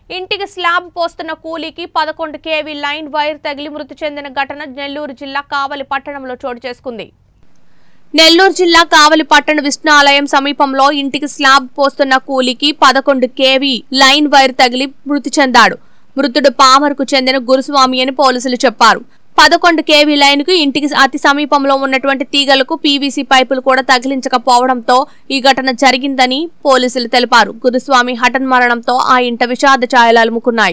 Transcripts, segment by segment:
ఇంటికి స్లాబ్ పోస్తున్న కూలీకి 11 kV లైన్ వైర్ తగిలి మృతి చెందిన ఘటన నెల్లూరు జిల్లా కావలి పట్టణంలో చోటు చేసుకుంది. నెల్లూరు జిల్లా కావలి పట్టణ విష్ణు ఆలయం సమీపంలో ఇంటికి స్లాబ్ పోస్తున్న కూలీకి 11 kV లైన్ వైర్ తగిలి మృతి చెందాడు. మృతుడు పామర్కు చెందిన గురుస్వామి అని పోలీసులు చెప్పారు. 11 kV లైన్ కు ఇంటికి అతి సమీపంలో ఉన్నటువంటి తీగలకు పీవీసీ పైపులు కూడా తగిలించకపోవడంతో ఈ ఘటన జరిగిందని పోలీసులు తెలిపారు. గురుస్వామి హఠన్మరణంతో ఆ ఇంట విషాద ఛాయలు అలుముకున్నాయి.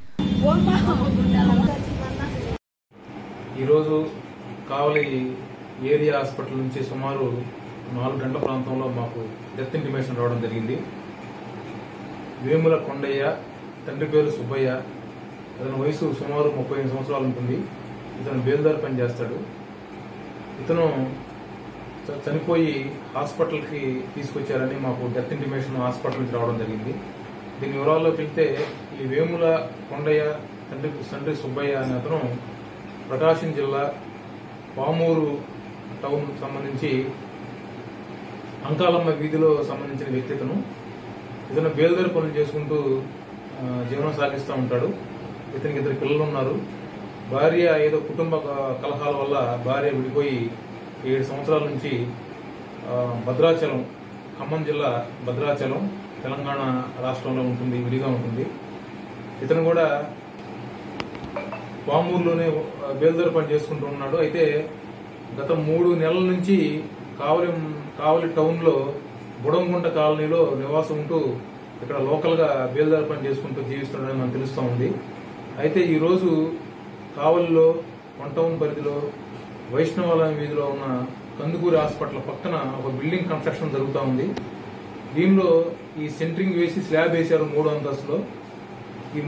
ఈరోజు కావలి ఏరియా హాస్పిటల్ నుంచి సుమారు 4 గంటల ప్రాంతంలో మాకు డెత్ ఇంటిమేషన్ రావడం జరిగింది. వేముల కొండయ్య, తండ్రి పేరు సుబ్బయ్య, అతని వయసు సుమారు 35 సంవత్సరాలు ఉంటుంది. ఇతను బేల్దారి పని చేస్తాడు. ఇతను చనిపోయి హాస్పిటల్కి తీసుకొచ్చారని మాకు డెత్ ఇంటిమేషన్ హాస్పిటల్ నుంచి రావడం జరిగింది. దీని వివరాల్లోకి వెళ్తే ఈ వేముల కొండయ్య తండ్రి సుబ్బయ్య అనే అతను ప్రకాశం జిల్లా పామూరు టౌన్ సంబంధించి అంకాలమ్మ వీధిలో సంబంధించిన వ్యక్తి. ఇతను బేల్దారి పనులు చేసుకుంటూ జీవనం సాగిస్తూ ఉంటాడు. ఇతనికి 2 పిల్లలు ఉన్నారు. భార్య ఏదో కుటుంబ కలహాల వల్ల భార్య విడిపోయి 7 సంవత్సరాల నుంచి భద్రాచలం, ఖమ్మం జిల్లా భద్రాచలం, తెలంగాణ రాష్ట్రంలో ఉంటుంది, విడిగా ఉంటుంది. ఇతను కూడా పామూరులోనే బేల్దారి పని చేసుకుంటూ ఉన్నాడు. అయితే గత 3 నెలల నుంచి కావలి టౌన్లో బుడంగుంట కాలనీలో నివాసం ఉంటూ ఇక్కడ లోకల్గా బేల్దారి పని చేసుకుంటూ జీవిస్తున్నాడని మనకు తెలుస్తూ ఉంది. అయితే ఈరోజు కావలిలో 1 టౌన్ పరిధిలో వైష్ణవాలయం వీధిలో ఉన్న కందుకూరి హాస్పిటల్ పక్కన ఒక బిల్డింగ్ కన్స్ట్రక్షన్ జరుగుతూ ఉంది. దీనిలో ఈ సెంట్రింగ్ వేసి స్లాబ్ వేశారు 3 అంతస్తులో.